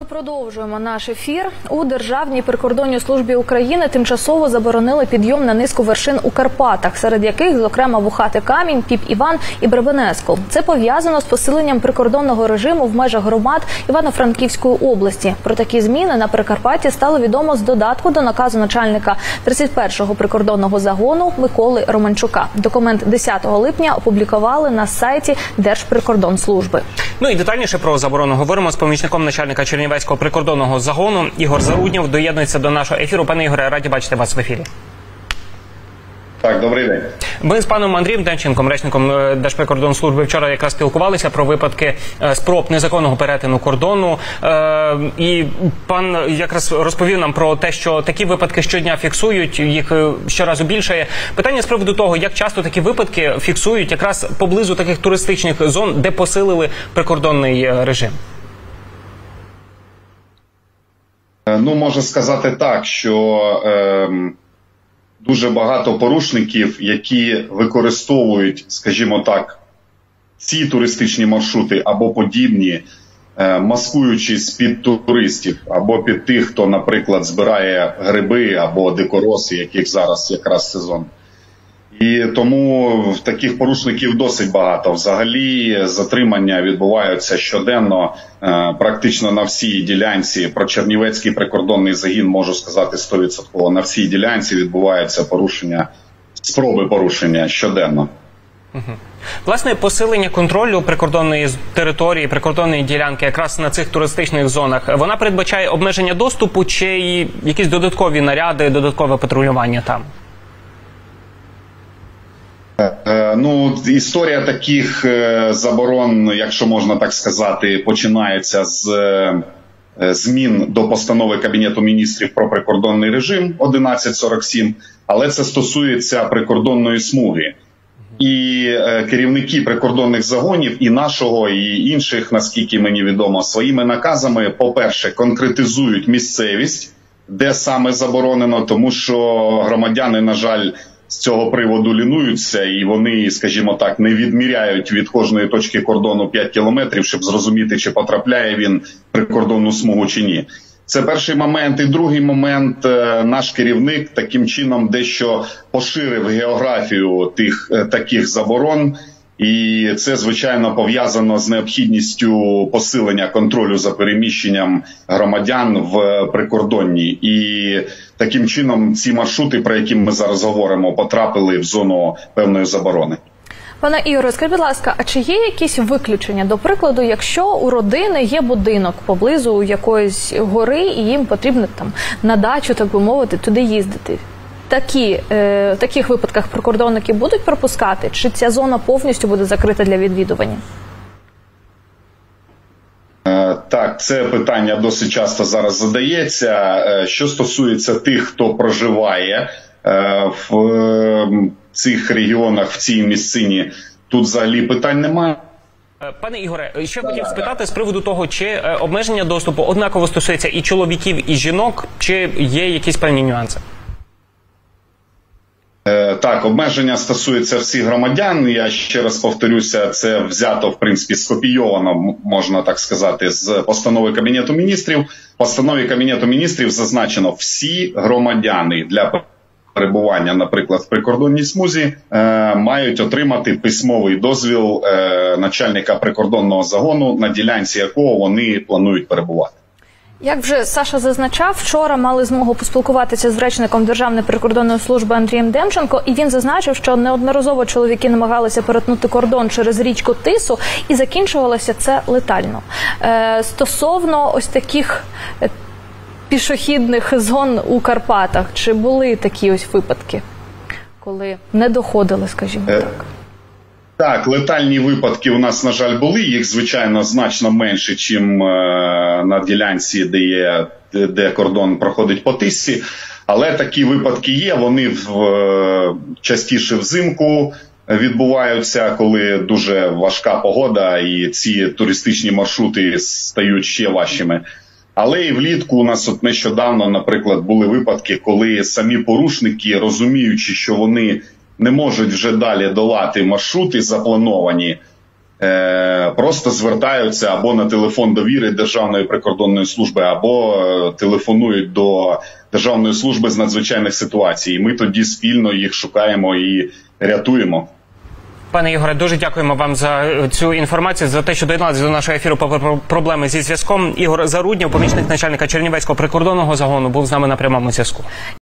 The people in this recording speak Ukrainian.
Продовжуємо наш ефір. У Державній прикордонній службі України тимчасово заборонили підйом на низку вершин у Карпатах, серед яких, зокрема, Вухатий Камінь, Піп-Іван і Бребенецьку. Це пов'язано з посиленням прикордонного режиму в межах громад Івано-Франківської області. Про такі зміни на Прикарпатті стало відомо з додатку до наказу начальника 31-го прикордонного загону Миколи Романчука. Документ 10 липня опублікували на сайті Держприкордонслужби. Ну і детальніше про заборону говоримо з помічником начальника Чернівецького прикордонного загону. Ігор Заруднєв доєднується до нашого ефіру. Пане Ігоре, раді бачити вас в ефірі. Так, добрий день. Ми з паном Андрієм Демченком, речником Держприкордонслужби, вчора якраз спілкувалися про випадки спроб незаконного перетину кордону. І пан якраз розповів нам про те, що такі випадки щодня фіксують, їх щоразу більше. Питання з приводу того, як часто такі випадки фіксують якраз поблизу таких туристичних зон, де посилили прикордонний режим. Ну, можна сказати так, що дуже багато порушників, які використовують, скажімо так, ці туристичні маршрути або подібні, маскуючись під туристів, або під тих, хто, наприклад, збирає гриби або дикороси, яких зараз якраз сезон. І тому таких порушників досить багато. Взагалі затримання відбуваються щоденно практично на всій ділянці. Про Чернівецький прикордонний загін можу сказати 100%. На всій ділянці відбуваються порушення, спроби порушення щоденно. Власне, посилення контролю прикордонної території, прикордонної ділянки якраз на цих туристичних зонах, вона передбачає обмеження доступу чи якісь додаткові наряди, додаткове патрулювання там? Ну, історія таких заборон, якщо можна так сказати, починається з змін до постанови Кабінету міністрів про прикордонний режим 1147, але це стосується прикордонної смуги. І керівники прикордонних загонів і нашого, і інших, наскільки мені відомо, своїми наказами, по-перше, конкретизують місцевість, де саме заборонено, тому що громадяни, на жаль, з цього приводу лінуються, і вони, скажімо так, не відміряють від кожної точки кордону 5 кілометрів, щоб зрозуміти, чи потрапляє він в прикордонну смугу чи ні. Це перший момент. І другий момент, наш керівник таким чином дещо поширив географію таких заборон. І це, звичайно, пов'язано з необхідністю посилення контролю за переміщенням громадян в прикордонні. І таким чином ці маршрути, про які ми зараз говоримо, потрапили в зону певної заборони. Пане Ігоре, скажіть, будь ласка, а чи є якісь виключення? До прикладу, якщо у родини є будинок поблизу якоїсь гори, і їм потрібно там на дачу, так би мовити, туди їздити. В таких випадках прикордонники будуть пропускати? Чи ця зона повністю буде закрита для відвідування? Так, це питання досить часто зараз задається. Що стосується тих, хто проживає в цих регіонах, в цій місцині, тут взагалі питань немає. Пане Ігоре, ще хотів спитати з приводу того, чи обмеження доступу однаково стосується і чоловіків, і жінок, чи є якісь певні нюанси? Так, обмеження стосується всіх громадян. Я ще раз повторюся, це взято, в принципі, скопійовано, можна так сказати, з постанови Кабінету міністрів. В постанові Кабінету міністрів зазначено, всі громадяни для перебування, наприклад, в прикордонній смузі, мають отримати письмовий дозвіл начальника прикордонного загону, на ділянці якого вони планують перебувати. Як вже Саша зазначав, вчора мали змогу поспілкуватися з речником Державної прикордонної служби Андрієм Демченко, і він зазначив, що неодноразово чоловіки намагалися перетнути кордон через річку Тису, і закінчувалося це летально. Стосовно ось таких пішохідних зон у Карпатах, чи були такі ось випадки, коли не доходили, скажімо так? Так, летальні випадки у нас, на жаль, були. Їх, звичайно, значно менше, ніж на ділянці, де кордон проходить по Тиссі. Але такі випадки є. Вони частіше взимку відбуваються, коли дуже важка погода і ці туристичні маршрути стають ще важчими. Але і влітку у нас от нещодавно, наприклад, були випадки, коли самі порушники, розуміючи, що вони не можуть вже далі долати маршрути заплановані, просто звертаються або на телефон довіри Державної прикордонної служби, або телефонують до Державної служби з надзвичайних ситуацій. І ми тоді спільно їх шукаємо і рятуємо. Пане Ігоре, дуже дякуємо вам за цю інформацію, за те, що доєдналися до нашого ефіру попри проблеми зі зв'язком. Ігор Заруднєв, помічник начальника Чернівецького прикордонного загону, був з нами на прямому зв'язку.